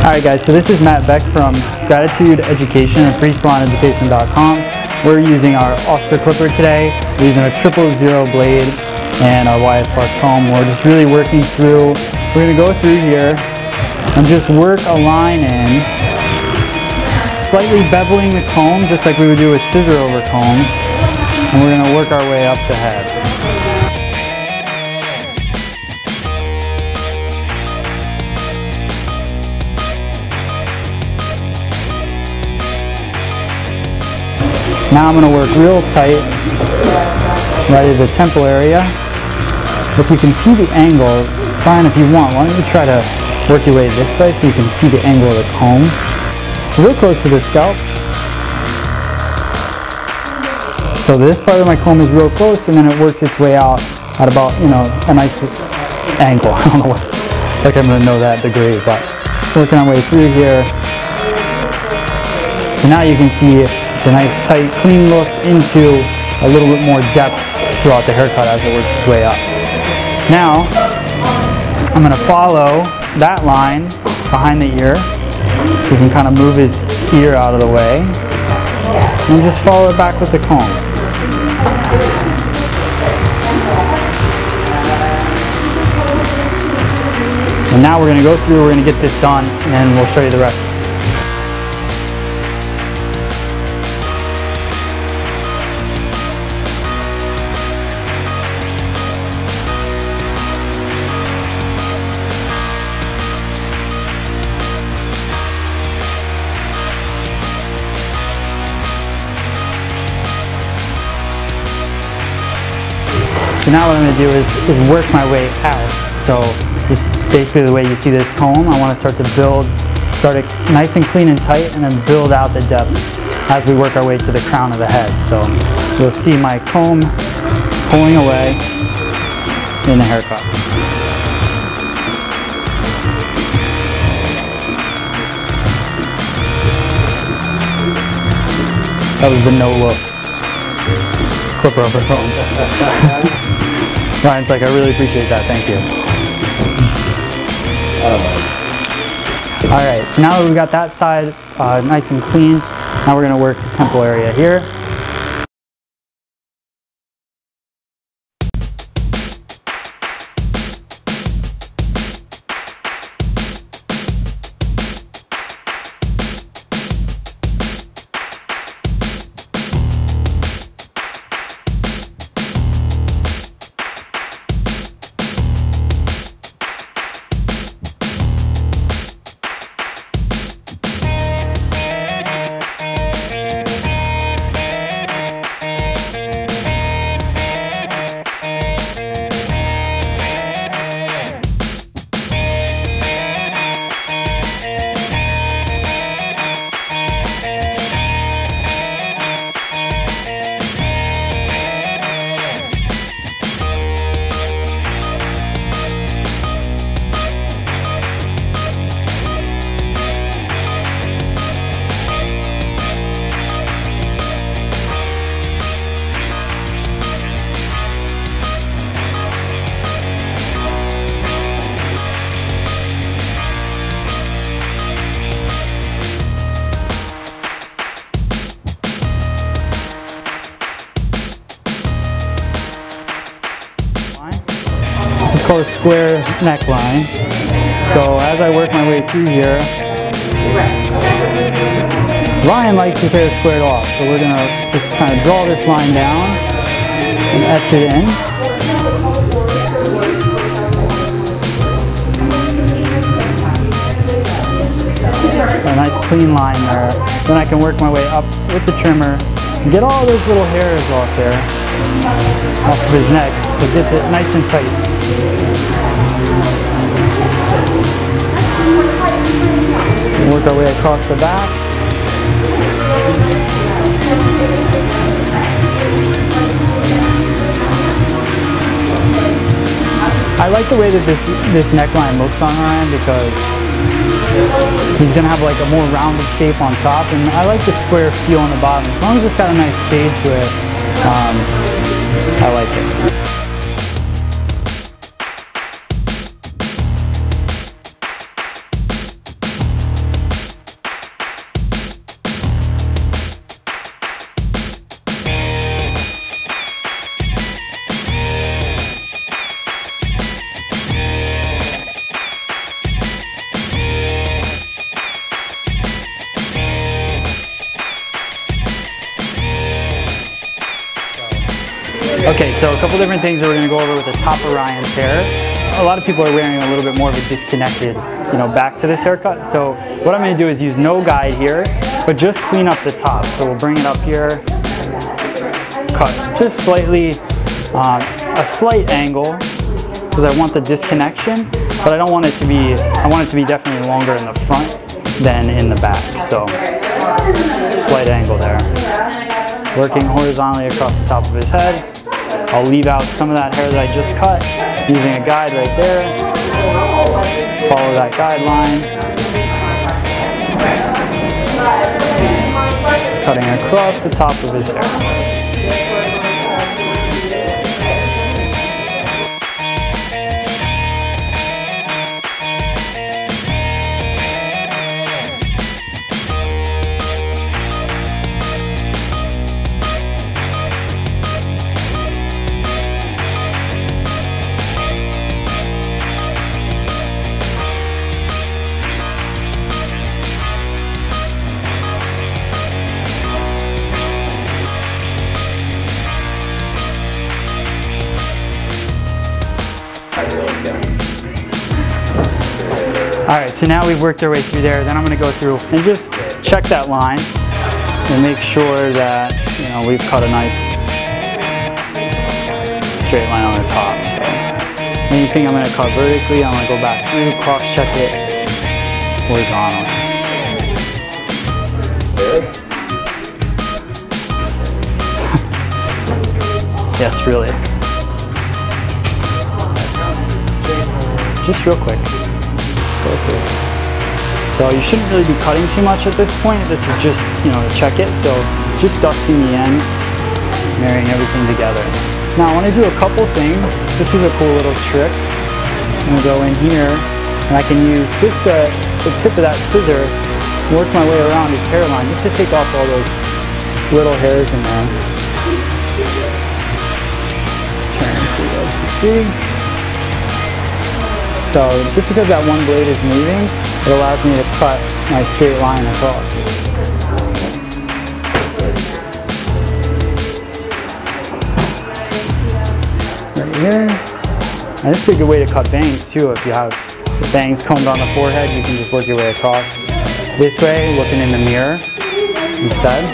Alright guys, so this is Matt Beck from Gratitude Education and FreeSalonEducation.com. We're using our Oscar clipper today. We're using a 000 blade and our YS Park comb. We're just really working through, we're going to go through here and just work a line in, slightly beveling the comb just like we would do a scissor over comb, and we're going to work our way up the head. Now I'm going to work real tight right at the temple area. If you can see the angle, Brian, if you want, why don't you try to work your way this way so you can see the angle of the comb. Real close to the scalp. So this part of my comb is real close, and then it works its way out at about, you know, a nice angle. I don't know what, like I'm going to know that degree, but working our way through here. So now you can see it's a nice tight clean look into a little bit more depth throughout the haircut as it works its way up. Now I'm going to follow that line behind the ear so you can kind of move his ear out of the way and just follow it back with the comb. And now we're going to go through, we're going to get this done, and we'll show you the rest. So now what I'm going to do is work my way out. So just basically the way you see this comb, I want to start it nice and clean and tight, and then build out the depth as we work our way to the crown of the head. So you'll see my comb pulling away in the haircut. That was the no look. Clipper over phone. Ryan's like, I really appreciate that, thank you. Alright, so now that we've got that side nice and clean, now we're going to work the temple area here. This is called a square neckline. So as I work my way through here, Ryan likes his hair squared off. So we're going to just kind of draw this line down and etch it in. A nice clean line there. Then I can work my way up with the trimmer and get all those little hairs off there, off of his neck, so it gets it nice and tight. Work our way across the back. I like the way that this neckline looks on Ryan because he's going to have like a more rounded shape on top, and I like the square feel on the bottom. As long as it's got a nice fade to it, I like it. Okay, so a couple different things that we're gonna go over with the top of Ryan's hair. A lot of people are wearing a little bit more of a disconnected, back to this haircut. So what I'm gonna do is use no guide here, but just clean up the top. So we'll bring it up here, cut just slightly, a slight angle, because I want the disconnection, but I don't want it to be, I want it to be definitely longer in the front than in the back. So slight angle there. Working horizontally across the top of his head. I'll leave out some of that hair that I just cut, using a guide right there. Follow that guideline. Cutting across the top of his hair. All right, so now we've worked our way through there. Then I'm gonna go through and just check that line and make sure that, we've cut a nice straight line on the top. So anything I'm gonna cut vertically, I'm gonna go back through, cross-check it horizontally. Yes, really. Just real quick. So you shouldn't really be cutting too much at this point. This is just, to check it. So just dusting the ends, marrying everything together. Now I want to do a couple things. This is a cool little trick. I'm going to go in here and I can use just the tip of that scissor, work my way around his hairline just to take off all those little hairs in there. Turn so you guys can see. So just because that one blade is moving, it allows me to cut my straight line across. Right here. And this is a good way to cut bangs too. If you have the bangs combed on the forehead, you can just work your way across this way, looking in the mirror instead.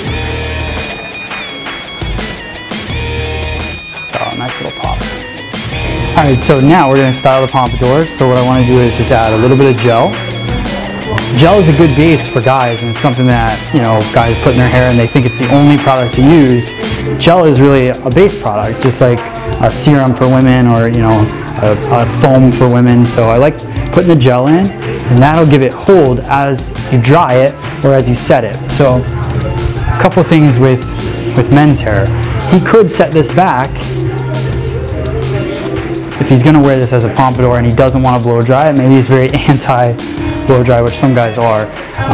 So nice little pop. Alright, so now we're going to style the pompadour. So what I want to do is just add a little bit of gel. Gel is a good base for guys, and it's something that, guys put in their hair and they think it's the only product to use. Gel is really a base product, just like a serum for women or, a foam for women. So I like putting the gel in, and that'll give it hold as you dry it or as you set it. So a couple things with men's hair. He could set this back if he's going to wear this as a pompadour and he doesn't want to blow dry it. Maybe he's very anti blow dry, which some guys are.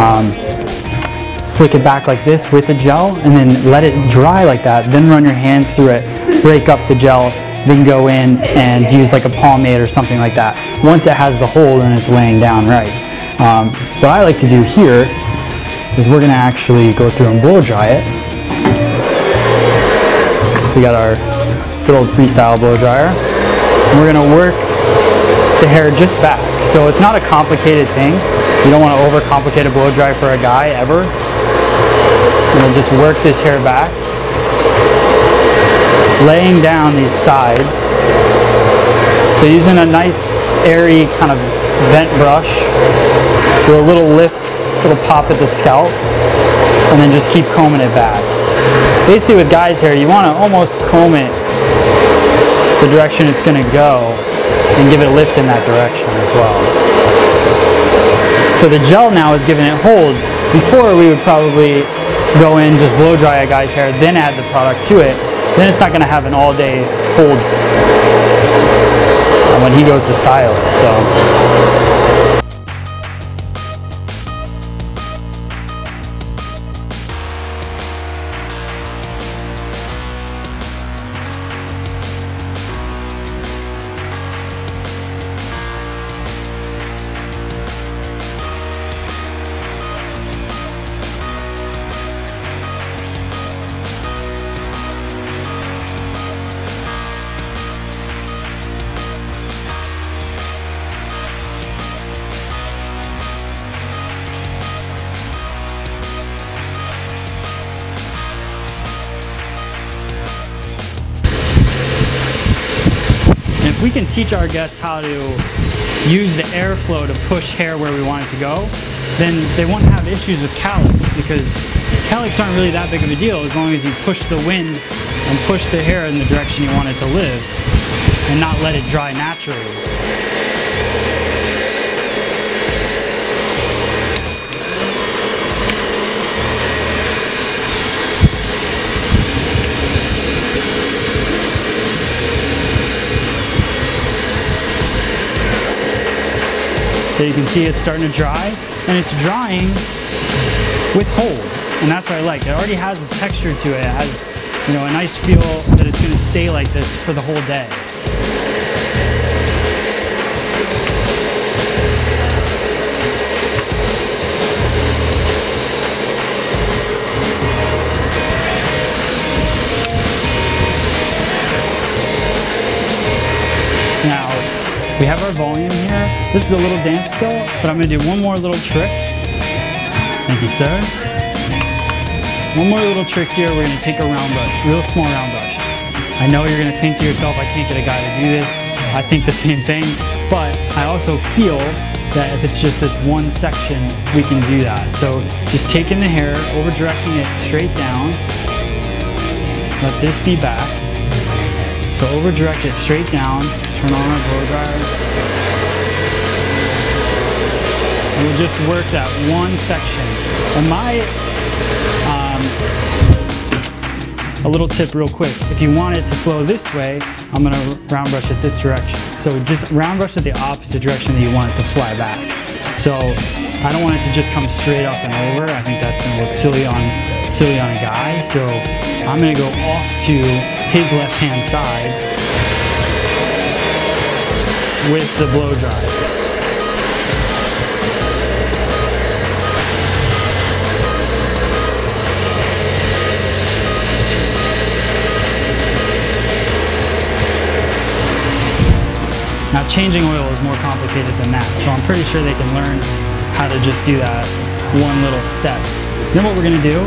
Slick it back like this with the gel and then let it dry like that. Then run your hands through it, break up the gel, then go in and use like a pomade or something like that. Once it has the hold and it's laying down right. What I like to do here is we're going to actually go through and blow dry it. We got our good old freestyle blow dryer. And we're going to work the hair just back. So it's not a complicated thing. You don't want to overcomplicate a blow dry for a guy ever. And then just work this hair back, laying down these sides. So using a nice airy kind of vent brush, do a little lift, little pop at the scalp, and then just keep combing it back. Basically with guys' hair, you want to almost comb it the direction it's going to go and give it a lift in that direction as well. So the gel now is giving it hold. Before we would probably go in, just blow dry a guy's hair, then add the product to it. Then it's not going to have an all-day hold when he goes to style it. So. we can teach our guests how to use the airflow to push hair where we want it to go, then they won't have issues with cowlicks, because cowlicks aren't really that big of a deal as long as you push the wind and push the hair in the direction you want it to live and not let it dry naturally. So you can see it's starting to dry, and it's drying with hold, and that's what I like. It already has a texture to it. It has, you know, a nice feel that it's going to stay like this for the whole day. Now, we have our volume here. This is a little damp still, but I'm going to do one more little trick. Thank you, sir. One more little trick here. We're going to take a round brush, real small round brush. I know you're going to think to yourself, I can't get a guy to do this. I think the same thing, but I also feel that if it's just this one section, we can do that. So just taking the hair, over directing it straight down. Let this be back. So over direct it straight down. Turn on our blow dryer. And we'll just work that one section. And a little tip real quick. If you want it to flow this way, I'm gonna round brush it this direction. So just round brush it the opposite direction that you want it to fly back. So I don't want it to just come straight up and over. I think that's gonna look silly on a guy. So I'm gonna go off to his left-hand side with the blow dryer. Now changing oil is more complicated than that, so I'm pretty sure they can learn how to just do that one little step. Then what we're gonna do,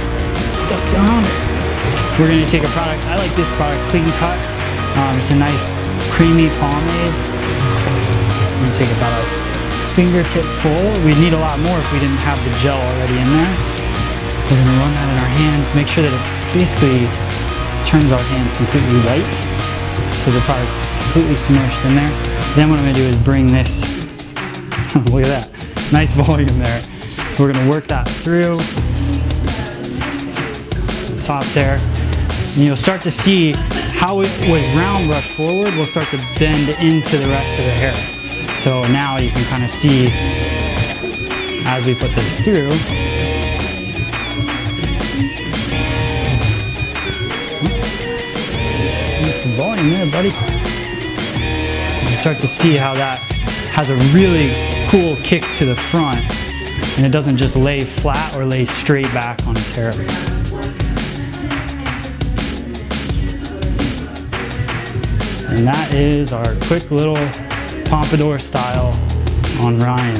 we're gonna take a product, I like this product, Clean Cut. It's a nice creamy pomade. I'm gonna take about a fingertip full. We'd need a lot more if we didn't have the gel already in there. We're gonna run that in our hands, make sure that it basically turns our hands completely white, so the product's completely submerged in there. Then what I'm going to do is bring this, look at that, nice volume there. So we're going to work that through the top there. And you'll start to see how it was round brushed forward will start to bend into the rest of the hair. So now you can kind of see as we put this through. Get some volume there, buddy. You start to see how that has a really cool kick to the front, and it doesn't just lay flat or lay straight back on his hair. And that is our quick little Pompadour style on Ryan.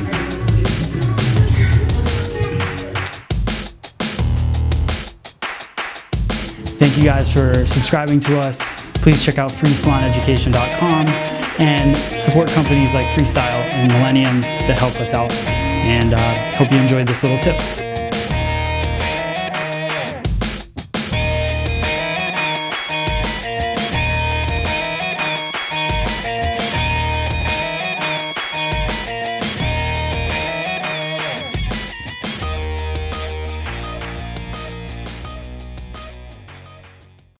Thank you guys for subscribing to us. Please check out freesaloneducation.com and support companies like Freestyle and Millennium that help us out. And hope you enjoyed this little tip.